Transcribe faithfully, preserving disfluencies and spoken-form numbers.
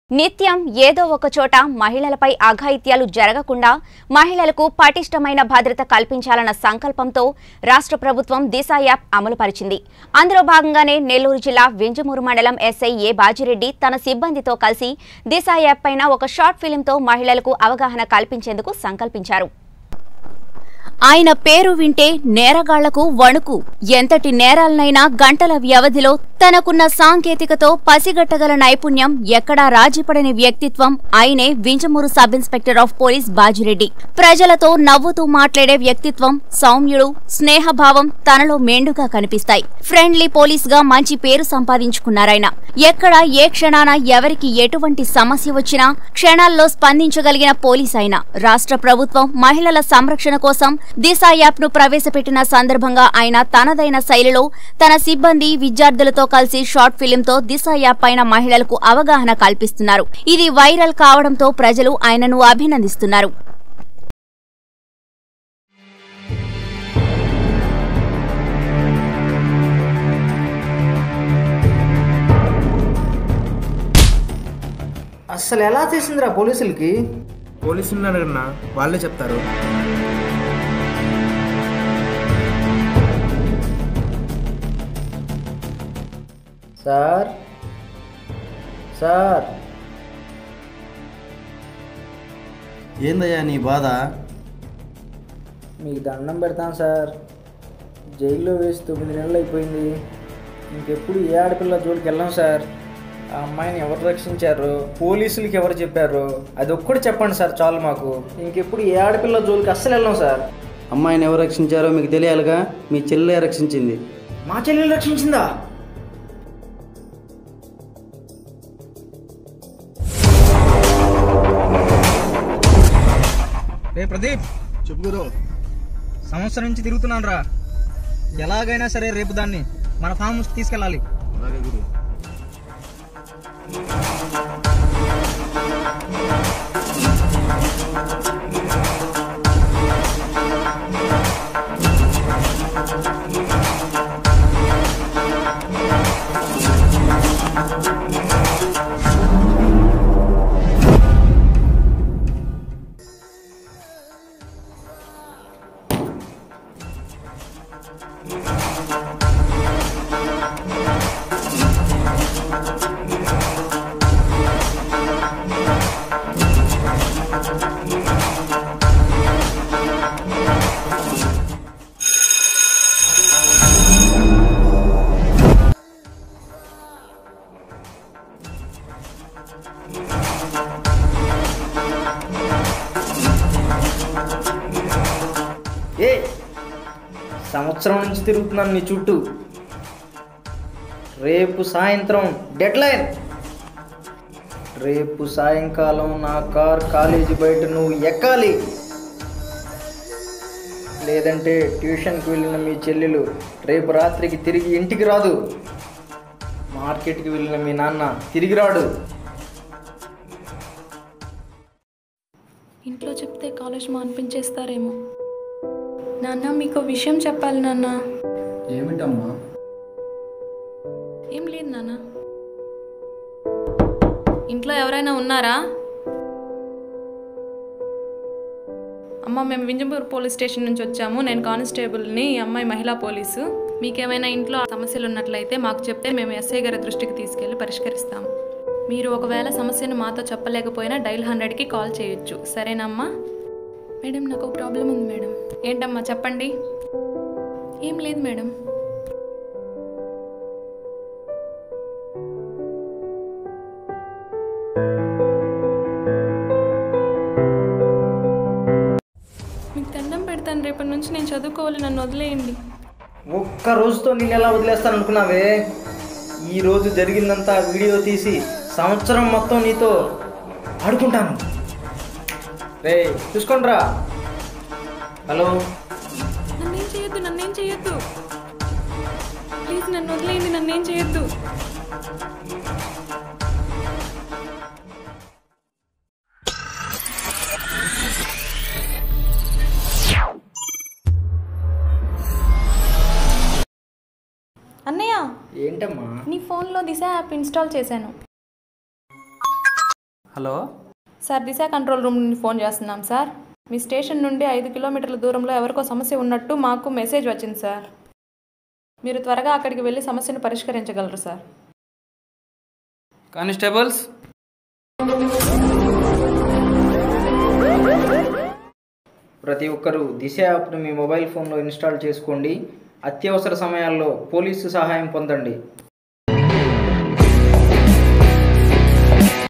నిత్యం ఏదో ఒక చోట మహిళలపై అఘాయిత్యాలు జరగకుండా మహిళలకు పటిష్టమైన భద్రత కల్పించాలన్న సంకల్పంతో రాష్ట్ర ప్రభుత్వం దిశ యాప్ అమలు పరిచింది. అందులో భాగంగానే నెల్లూరు జిల్లా వింజమూరు మండలం ఎస్ఐ ఏ బాజిరెడ్డి తన సిబ్బందితో కలిసి దిశ యాప్ పైన ఒక షార్ట్ ఫిల్మ్తో మహిళలకు అవగాహన కల్పించేందుకు సంకల్పించారు. ఆయన పేరు వింటే నేరగాళ్లకు వణుకు. ఎంతటి నేరాలనైనా గంటల వ్యవధిలో తనకున్న సాంకేతికతో పసిగట్టగల నైపుణ్యం, ఎక్కడా రాజీపడని వ్యక్తిత్వం ఆయనే Vinjamuru sub inspector of police Bajireddy. ప్రజలతో నవ్వుతూ మాట్లాడే వ్యక్తిత్వం, సౌమ్యుడు, స్నేహభావం తనలో మెండుగా కనిపిస్తాయి. ఫ్రెండ్లీ పోలీస్ గా మంచి పేరు సంపాదించుకున్నారాయన. ఎక్కడ ఏ క్షణాన ఎవరికి ఎటువంటి సమస్య వచ్చినా క్షణాల్లో స్పందించగలిగిన పోలీస్ ఆయన. రాష్ట్ర ప్రభుత్వం మహిళల సంరక్షణ కోసం దిశ యాప్ ను ప్రవేశపెట్టిన సందర్భంగా ఆయన తనదైన శైలిలో తన సిబ్బంది, విద్యార్థులతో కలిసి షార్ట్ ఫిల్మ్ తో దిశ యాప్ పైన మహిళలకు అవగాహన కల్పిస్తున్నారు. ఇది వైరల్ కావడంతో ప్రజలు ఆయనను అభినందిస్తున్నారు. అసలు ఎలా చేసిందిరా పోలీసులకి? పోలీసులు అడగన్నా వాళ్ళే చెప్తారు. సార్ సార్ ఏందయ్యా నీ బాధ? మీకు దండం పెడతాను సార్. జైల్లో వేసి తొమ్మిది నెలలు అయిపోయింది. ఇంకెప్పుడు ఏ ఆడపిల్ల జోలికి వెళ్ళాం సార్. ఆ అమ్మాయిని ఎవరు రక్షించారు, పోలీసులకి ఎవరు చెప్పారు, అది ఒక్కటి చెప్పండి సార్ చాలు మాకు. ఇంకెప్పుడు ఏ ఆడపిల్ల జోలికి అస్సలు వెళ్ళాం సార్. అమ్మాయిని ఎవరు రక్షించారో మీకు తెలియాలిగా. మీ చెల్లె రక్షించింది. మా చెల్లెలు రక్షించిందా? రే ప్రదీప్, చెప్పుకోరు. సంవత్సరం నుంచి తిరుగుతున్నాను రా. ఎలాగైనా సరే రేపు దాన్ని మన ఫామ్ హౌస్కి తీసుకెళ్ళాలి. అలాగే గురు. ఏ సంవత్సరం నుంచి తిరుగుతున్నాను నీ చుట్టూ. రేపు సాయంత్రం డెడ్ లైన్. రేపు సాయంకాలం నా కార్ కాలేజీ బయట నువ్వు ఎక్కాలి. లేదంటే ట్యూషన్కి వెళ్ళిన మీ చెల్లెలు రేపు రాత్రికి తిరిగి ఇంటికి రాదు. మార్కెట్కి వెళ్ళిన మీ నాన్న తిరిగి రాడు. ఇంట్లో చెప్తే కాలేజ్ మానిపించేస్తారేమో. నాన్న, మీకు విషయం చెప్పాలి నాన్న. ఏమిటమ్మా? ఏం లేదు నాన్న. ఇంట్లో ఎవరైనా ఉన్నారా? అమ్మ, మేము వింజమూరు పోలీస్ స్టేషన్ నుంచి వచ్చాము. నేను కానిస్టేబుల్ని. ఈ అమ్మాయి మహిళా పోలీసు. మీకేమైనా ఇంట్లో సమస్యలు ఉన్నట్లయితే మాకు చెప్తే మేము ఎస్ఐ గారి దృష్టికి తీసుకెళ్ళి పరిష్కరిస్తాము. మీరు ఒకవేళ సమస్యను మాతో చెప్పలేకపోయినా డైల్ హండ్రెడ్కి కాల్ చేయొచ్చు. సరేనమ్మా? మేడం, నాకు ఒక ప్రాబ్లం ఉంది మేడం. ఏంటమ్మా చెప్పండి. ఏం లేదు మేడం. మీకు దండం పెడతాను. రేపటి నుంచి నేను చదువుకోవాలి. నన్ను వదిలేయండి. ఒక్క రోజుతో నేను ఎలా వదిలేస్తాను అనుకున్నావే? ఈరోజు జరిగిందంతా వీడియో తీసి సంవత్సరం మొత్తం నీతో ఆడుకుంటాను. రే చూసుకోండి రా. హలో, నన్నేం చేయొద్దు, నన్నేం చేయొద్దు. ప్లీజ్ నన్ను వదిలేయండి. నన్నేం చేయొద్దు. అన్నయ్య, ఏంటమ్మా? నీ ఫోన్లో దిశ యాప్ ఇన్స్టాల్ చేశాను. Hello sir Disha control room నుండి ఫోన్ చేస్తున్నాం సార్. మీ స్టేషన్ నుండి ఐదు కిలోమీటర్ల దూరంలో ఎవరికో సమస్య ఉన్నట్టు మాకు మెసేజ్ వచ్చింది సార్. మీరు త్వరగా అక్కడికి వెళ్ళి సమస్యను పరిష్కరించగలరు సార్. కానిస్టేబుల్స్, ప్రతి ఒక్కరూ దిశ యాప్ను మీ మొబైల్ ఫోన్లో ఇన్స్టాల్ చేసుకోండి. అత్యవసర సమయాల్లో పోలీసు సహాయం పొందండి.